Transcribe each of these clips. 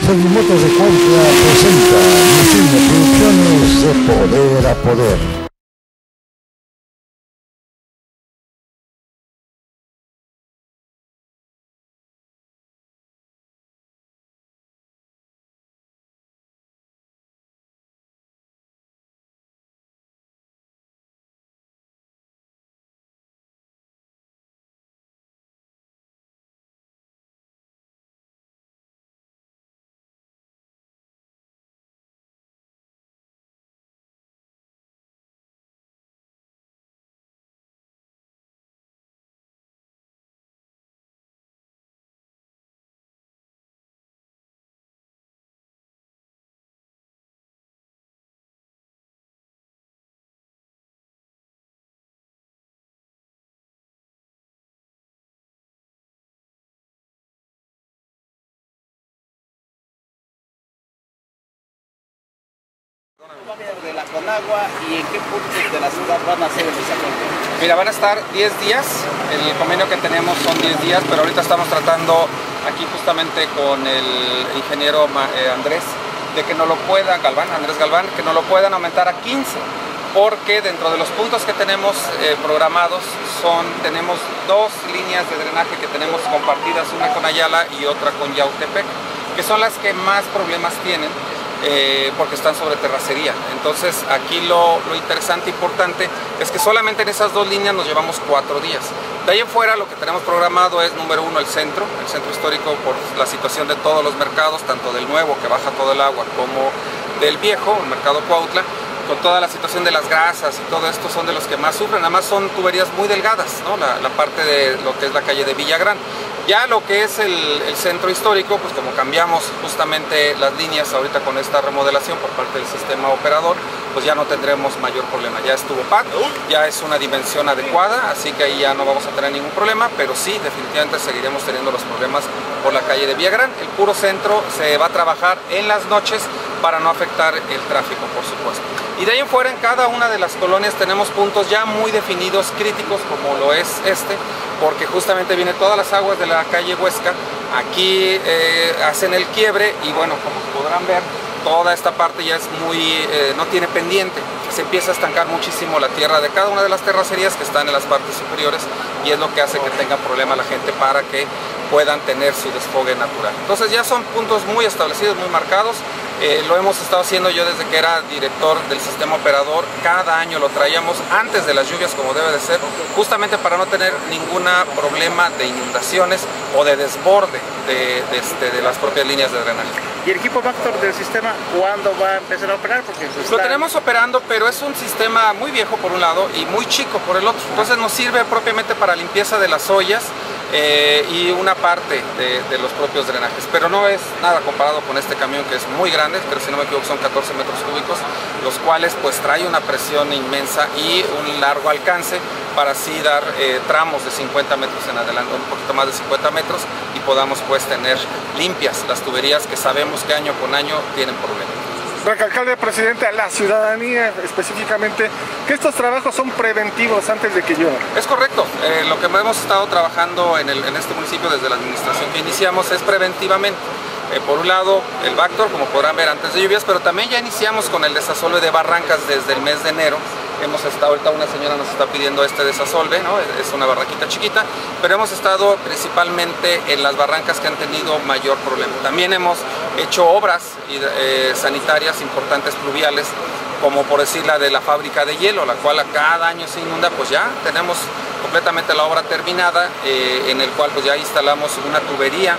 Servimotos de Cuautla presenta Misión de Producciones de Poder a Poder. De la Conagua y en qué puntos de la ciudad van a hacer el desarrollo. Mira, van a estar 10 días, el convenio que tenemos son 10 días, pero ahorita estamos tratando aquí justamente con el ingeniero Andrés, de que no lo puedan, Andrés Galván, que no lo puedan aumentar a 15, porque dentro de los puntos que tenemos programados tenemos dos líneas de drenaje que tenemos compartidas, una con Ayala y otra con Yautepec, que son las que más problemas tienen. Porque están sobre terracería. Entonces aquí lo interesante e importante es que solamente en esas dos líneas nos llevamos 4 días. De ahí en fuera lo que tenemos programado es, número uno, el centro histórico, por la situación de todos los mercados, tanto del nuevo que baja todo el agua como del viejo, el mercado Cuautla, con toda la situación de las grasas y todo esto son de los que más sufren. Además son tuberías muy delgadas, ¿no? La parte de lo que es la calle de Villagrán. Ya lo que es el centro histórico, pues como cambiamos justamente las líneas ahorita con esta remodelación por parte del sistema operador, pues ya no tendremos mayor problema. Ya estuvo PAC, ya es una dimensión adecuada, así que ahí ya no vamos a tener ningún problema, pero sí, definitivamente seguiremos teniendo los problemas por la calle de Villagrán. El puro centro se va a trabajar en las noches para no afectar el tráfico, por supuesto. Y de ahí en fuera, en cada una de las colonias tenemos puntos ya muy definidos, críticos, como lo es porque justamente vienen todas las aguas de la calle Huesca, aquí hacen el quiebre y bueno, como podrán ver, toda esta parte ya es no tiene pendiente, se empieza a estancar muchísimo la tierra de cada una de las terracerías que están en las partes superiores y es lo que hace que tenga problema la gente para que puedan tener su desfogue natural. Entonces ya son puntos muy establecidos, muy marcados. Lo hemos estado haciendo yo desde que era director del sistema operador. Cada año lo traíamos antes de las lluvias, como debe de ser, justamente para no tener ningún problema de inundaciones o de desborde de las propias líneas de drenaje. ¿Y el equipo Vactor del sistema cuándo va a empezar a operar? Porque lo tenemos operando, pero es un sistema muy viejo por un lado y muy chico por el otro. Entonces nos sirve propiamente para limpieza de las ollas y una parte de los propios drenajes, pero no es nada comparado con este camión que es muy grande, pero si no me equivoco son 14 metros cúbicos, los cuales pues trae una presión inmensa y un largo alcance para así dar tramos de 50 metros en adelante, un poquito más de 50 metros y podamos pues tener limpias las tuberías que sabemos que año con año tienen problemas. Alcalde, presidente, a la ciudadanía específicamente, que estos trabajos son preventivos antes de que llueva. Es correcto, lo que hemos estado trabajando en este municipio desde la administración que iniciamos es preventivamente. Por un lado, el Vactor, como podrán ver, antes de lluvias, pero también ya iniciamos con el desasolve de barrancas desde el mes de enero. Ahorita una señora nos está pidiendo este desasolve, ¿no? Es una barranquita chiquita, pero hemos estado principalmente en las barrancas que han tenido mayor problema. También hemos hecho obras sanitarias importantes pluviales, como por decir la de la fábrica de hielo, la cual a cada año se inunda, pues ya tenemos completamente la obra terminada, en el cual pues ya instalamos una tubería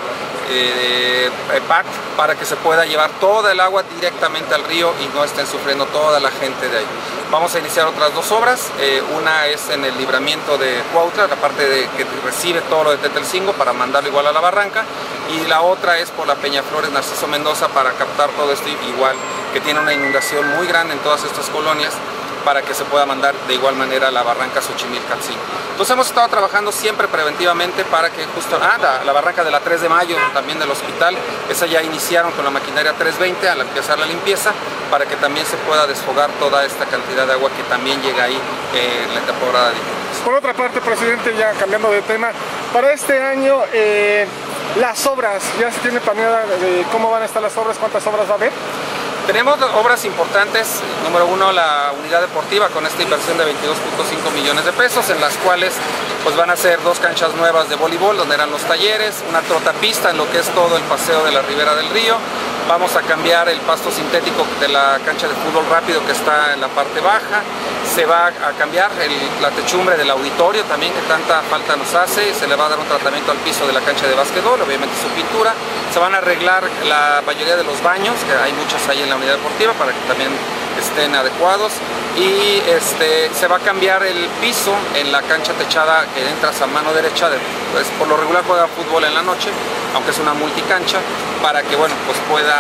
PAC para que se pueda llevar toda el agua directamente al río y no estén sufriendo toda la gente de ahí. Vamos a iniciar otras dos obras, una es en el libramiento de Cuautla, la parte que recibe todo lo de Tetelcingo para mandarlo igual a la barranca, y la otra es por la Peñaflores Narciso Mendoza para captar todo esto igual, que tiene una inundación muy grande en todas estas colonias, para que se pueda mandar de igual manera a la barranca Xochimilco-Catzingo. Entonces hemos estado trabajando siempre preventivamente para que justo, la barranca de la 3 de mayo, también del hospital, esa ya iniciaron con la maquinaria 320 al empezar la limpieza, para que también se pueda desfogar toda esta cantidad de agua que también llega ahí en la temporada de lluvias. Por otra parte, presidente, ya cambiando de tema, para este año Las obras, ¿ya se tiene planeada de cómo van a estar las obras? ¿Cuántas obras va a haber? Tenemos obras importantes. Número uno, la unidad deportiva con esta inversión de 22.5 millones de pesos, en las cuales pues van a ser 2 canchas nuevas de voleibol donde eran los talleres, una trotapista en lo que es todo el paseo de la Ribera del Río. Vamos a cambiar el pasto sintético de la cancha de fútbol rápido que está en la parte baja. Se va a cambiar la techumbre del auditorio también, que tanta falta nos hace. Se le va a dar un tratamiento al piso de la cancha de básquetbol, obviamente su pintura. Se van a arreglar la mayoría de los baños, que hay muchos ahí en la unidad deportiva, para que también estén adecuados. Y se va a cambiar el piso en la cancha techada que entras a mano derecha. Pues, por lo regular juega fútbol en la noche, aunque es una multicancha, para que bueno, pues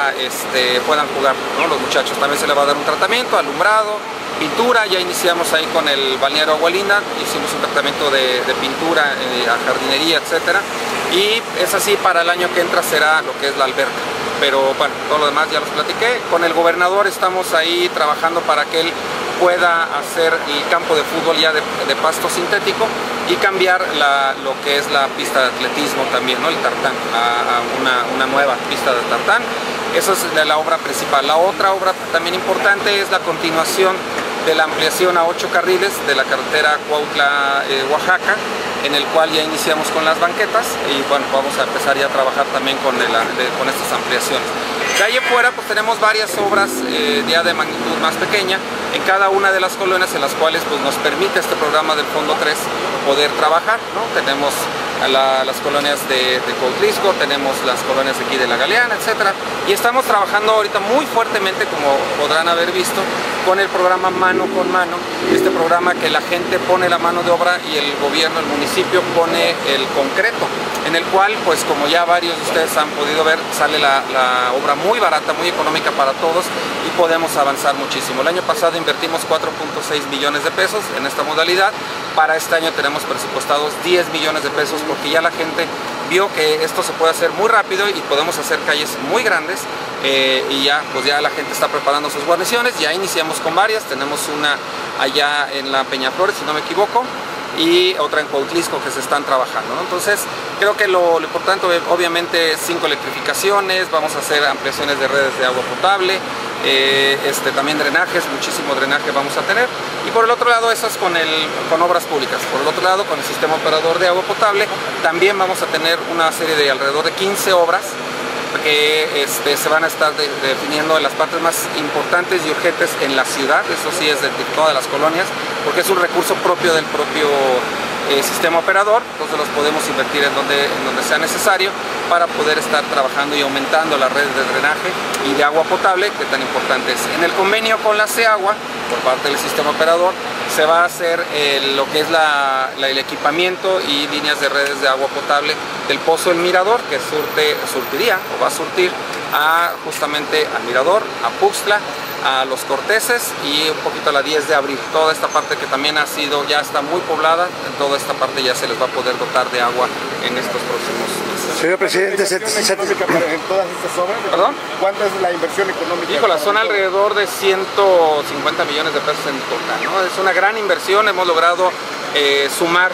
puedan jugar, ¿no? Los muchachos. También se le va a dar un tratamiento, alumbrado, pintura. Ya iniciamos ahí con el balneario Agualinda, hicimos un tratamiento de pintura a jardinería, etcétera. Y es así, para el año que entra será lo que es la alberca. Pero bueno, todo lo demás ya los platiqué. Con el gobernador estamos ahí trabajando para que él pueda hacer el campo de fútbol ya de pasto sintético y cambiar lo que es la pista de atletismo también, ¿no? El tartán, a una nueva pista de tartán. Esa es la obra principal. La otra obra también importante es la continuación de la ampliación a 8 carriles de la carretera Cuautla-Oaxaca, en el cual ya iniciamos con las banquetas y bueno, vamos a empezar ya a trabajar también con estas ampliaciones. De ahí en fuera pues tenemos varias obras ya de magnitud más pequeña en cada una de las colonias en las cuales pues nos permite este programa del Fondo 3 poder trabajar, ¿no? Tenemos las colonias de Cuautlisco, tenemos las colonias aquí de La Galeana, etcétera, y estamos trabajando ahorita muy fuertemente, como podrán haber visto, con el programa Mano con Mano, este programa que la gente pone la mano de obra y el gobierno, el municipio pone el concreto, en el cual, pues como ya varios de ustedes han podido ver, sale la obra muy barata, muy económica para todos y podemos avanzar muchísimo. El año pasado invertimos 4.6 millones de pesos en esta modalidad. Para este año tenemos presupuestados 10 millones de pesos porque ya la gente vio que esto se puede hacer muy rápido y podemos hacer calles muy grandes y ya la gente está preparando sus guarniciones. Ya iniciamos con varias, tenemos una allá en la Peñaflores, si no me equivoco, y otra en Cuautlisco que se están trabajando, ¿no? Entonces creo que lo importante obviamente 5 electrificaciones, vamos a hacer ampliaciones de redes de agua potable, también drenajes, muchísimo drenaje vamos a tener. Y por el otro lado, eso es con obras públicas. Por el otro lado, con el sistema operador de agua potable, también vamos a tener una serie de alrededor de 15 obras que se van a estar definiendo en las partes más importantes y urgentes en la ciudad. Eso sí es de todas las colonias, porque es un recurso propio del propio sistema operador, entonces los podemos invertir en donde sea necesario para poder estar trabajando y aumentando las redes de drenaje y de agua potable, que tan importante es. En el convenio con la CEAGUA, por parte del sistema operador, se va a hacer lo que es el equipamiento y líneas de redes de agua potable del Pozo El Mirador, que surtiría o va a surtir justamente al Mirador, a Puxtla, a Los Corteses y un poquito a la 10 de abril. Toda esta parte que también ya está muy poblada, toda esta parte ya se les va a poder dotar de agua en estos próximos meses. Señor presidente, en todas estas obras. ¿Perdón? ¿Cuánta es la inversión económica? Híjole, son alrededor de 150 millones de pesos en total, ¿no? Es una gran inversión, hemos logrado sumar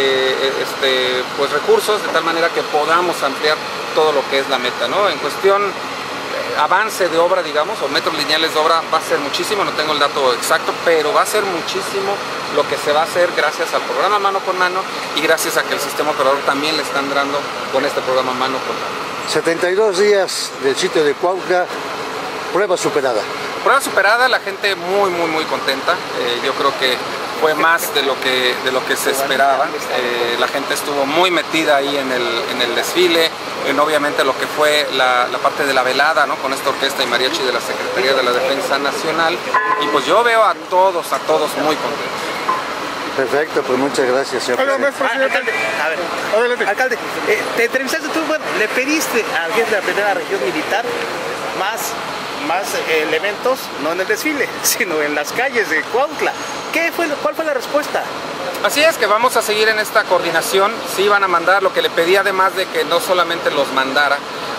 pues recursos de tal manera que podamos ampliar todo lo que es la meta, ¿no? En cuestión avance de obra, digamos, o metros lineales de obra, va a ser muchísimo, no tengo el dato exacto, pero va a ser muchísimo lo que se va a hacer gracias al programa Mano con Mano y gracias a que el sistema operador también le están dando con este programa Mano con Mano. 72 días del sitio de Cuautla, prueba superada. Prueba superada, la gente muy contenta. Yo creo que fue más de lo que se esperaba. La gente estuvo muy metida ahí en el desfile, obviamente lo que fue la parte de la velada, ¿no? Con esta orquesta y mariachi de la Secretaría de la Defensa Nacional, y pues yo veo a todos muy contentos. Perfecto, pues muchas gracias, señor presidente. Alcalde, a ver, adelante. Alcalde, te entrevistaste tú, bueno, le pediste a alguien de la primera región militar más elementos, no en el desfile, sino en las calles de Cuautla. ¿Cuál fue la respuesta? Así es, que vamos a seguir en esta coordinación. Sí van a mandar lo que le pedí, además de que no solamente los mandara,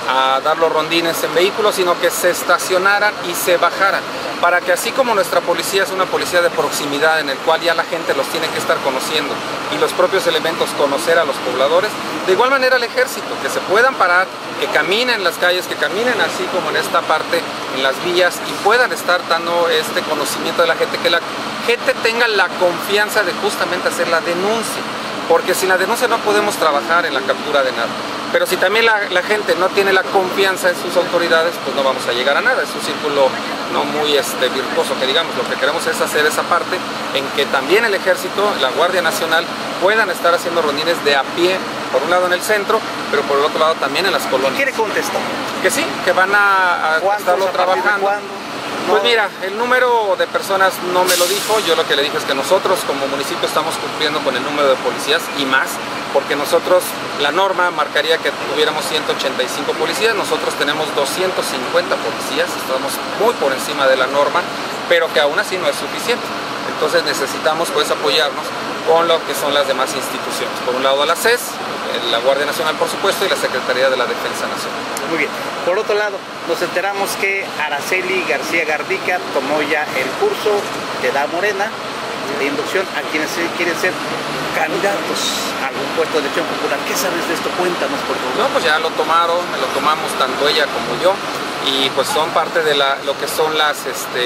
a dar los rondines en vehículos, sino que se estacionaran y se bajaran, para que así como nuestra policía es una policía de proximidad en el cual ya la gente los tiene que estar conociendo y los propios elementos conocer a los pobladores, de igual manera el ejército, que se puedan parar, que caminen en las calles, que caminen así como en esta parte, en las vías, y puedan estar dando este conocimiento de la gente, que la gente tenga la confianza de justamente hacer la denuncia, porque sin la denuncia no podemos trabajar en la captura de nada. Pero si también la gente no tiene la confianza en sus autoridades, pues no vamos a llegar a nada. Es un círculo no muy virtuoso, que digamos. Lo que queremos es hacer esa parte en que también el ejército, la Guardia Nacional, puedan estar haciendo rondines de a pie, por un lado en el centro, pero por el otro lado también en las colonias. ¿Quiere contestar? Que sí, que van a estarlo trabajando. Pues mira, el número de personas no me lo dijo. Yo lo que le dije es que nosotros como municipio estamos cumpliendo con el número de policías y más, porque nosotros, la norma marcaría que tuviéramos 185 policías, nosotros tenemos 250 policías, estamos muy por encima de la norma, pero que aún así no es suficiente. Entonces necesitamos pues apoyarnos con lo que son las demás instituciones. Por un lado la CES, la Guardia Nacional por supuesto, y la Secretaría de la Defensa Nacional. Muy bien. Por otro lado, nos enteramos que Araceli García Garnica tomó ya el curso que da Morena de inducción a quienes quieren ser candidatos a algún puesto de elección popular. ¿Qué sabes de esto? Cuéntanos, por favor. No, pues ya lo tomaron, lo tomamos tanto ella como yo, y pues son parte de lo que son las,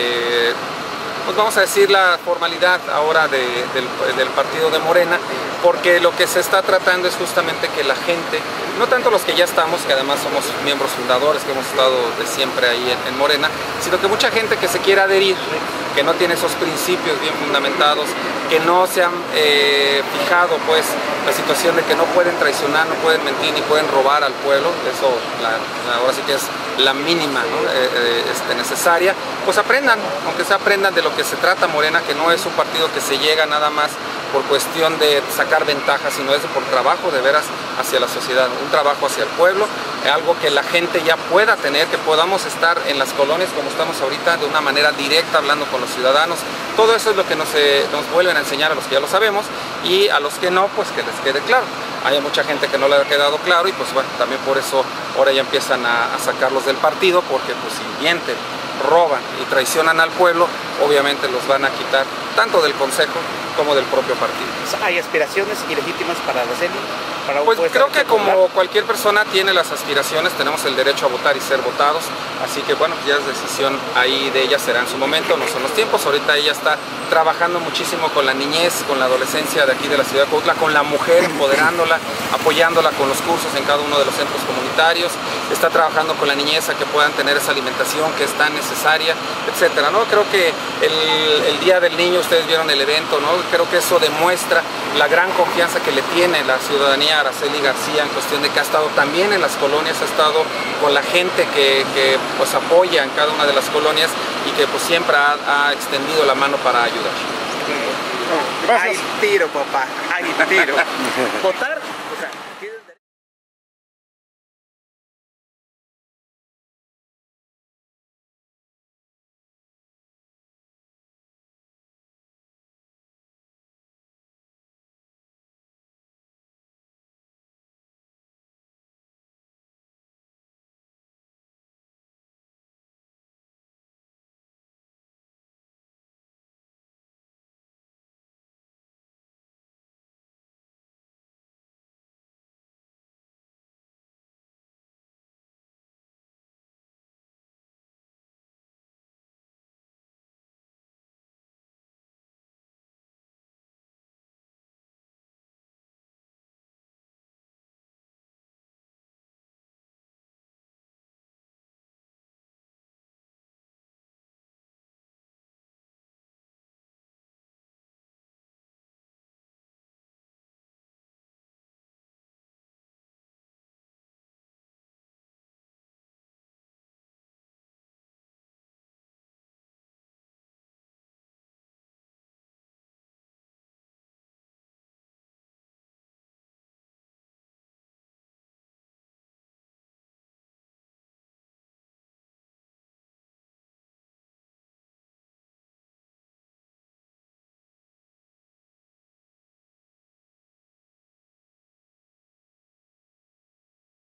pues vamos a decir, la formalidad ahora del partido de Morena, porque lo que se está tratando es justamente que la gente, no tanto los que ya estamos, que además somos miembros fundadores, que hemos estado de siempre ahí en Morena, sino que mucha gente que se quiera adherir, que no tiene esos principios bien fundamentados, que no se han fijado pues la situación de que no pueden traicionar, no pueden mentir ni pueden robar al pueblo, eso ahora sí que es la mínima, ¿no? Necesaria, pues aprendan, aunque se aprendan de lo que se trata Morena, que no es un partido que se llega nada más por cuestión de sacar ventajas, sino es por trabajo de veras hacia la sociedad, un trabajo hacia el pueblo, algo que la gente ya pueda tener, que podamos estar en las colonias como estamos ahorita de una manera directa hablando con los ciudadanos. Todo eso es lo que nos vuelven a enseñar a los que ya lo sabemos, y a los que no, pues que les quede claro. Hay mucha gente que no le ha quedado claro, y pues bueno, también por eso ahora ya empiezan a sacarlos del partido, porque pues si mienten, roban y traicionan al pueblo, obviamente los van a quitar tanto del consejo como del propio partido. ¿Hay aspiraciones ilegítimas para Araceli? Pues creo que como cualquier persona tiene las aspiraciones, tenemos el derecho a votar y ser votados, así que bueno, ya es decisión ahí de ella, será en su momento, no son los tiempos. Ahorita ella está trabajando muchísimo con la niñez, con la adolescencia de aquí de la ciudad de Cuautla, con la mujer, empoderándola, apoyándola con los cursos en cada uno de los centros comunitarios, está trabajando con la niñez a que puedan tener esa alimentación que es tan necesaria, etcétera, ¿no? Creo que el Día del Niño, ustedes vieron el evento, ¿no? Creo que eso demuestra la gran confianza que le tiene la ciudadanía a Araceli García en cuestión de que ha estado también en las colonias, ha estado con la gente que pues apoya en cada una de las colonias y que pues siempre ha extendido la mano para ayudar. Hay tiro, papá, hay tiro. Votar